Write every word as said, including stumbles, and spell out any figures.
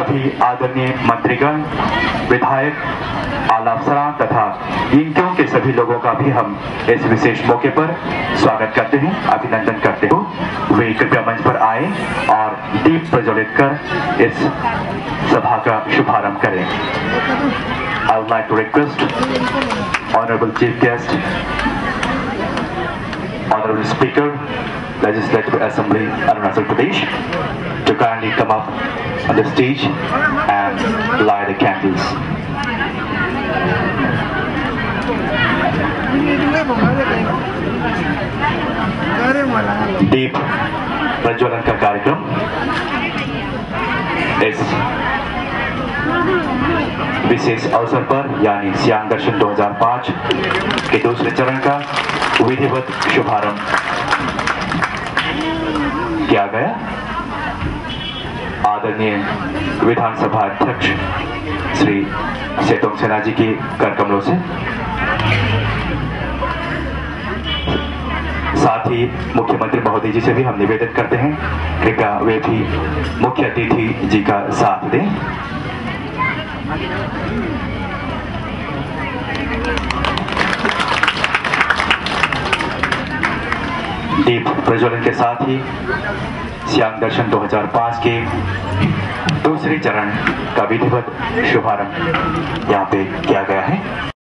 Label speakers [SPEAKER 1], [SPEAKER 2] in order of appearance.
[SPEAKER 1] सभी आदरणीय मंत्रीगण, विधायक, आला अफसरान तथा यिंकियों के सभी लोगों का भी हम इस विशेष मौके पर स्वागत करते हैं, अभिनंदन करते हो। वे कृपया मंच पर आए और दीप प्रज्वलित कर इस सभा का शुभारंभ करें। I would like to request Honorable Chief Guest, Honorable Speaker, Legislative Assembly, Arunachal Pradesh, to kindly come up on the stage and light the candles. दीप प्रज्वलन का कार्यक्रम इस विशेष अवसर पर यानी श्याम दर्शन दो हज़ार पाँच के दूसरे चरण का विधिवत शुभारंभ किया गया। आदरणीय विधानसभा अध्यक्ष श्री सेतोंग सेना जी के कर कमलों से, साथ ही मुख्यमंत्री महोदय जी से भी हम निवेदन करते हैं कृपया वे भी मुख्य अतिथि जी का साथ दें। दीप प्रज्वलन के साथ ही श्याम दर्शन दो हज़ार पाँच के दूसरे चरण का विधिवत शुभारंभ यहाँ पे किया गया है।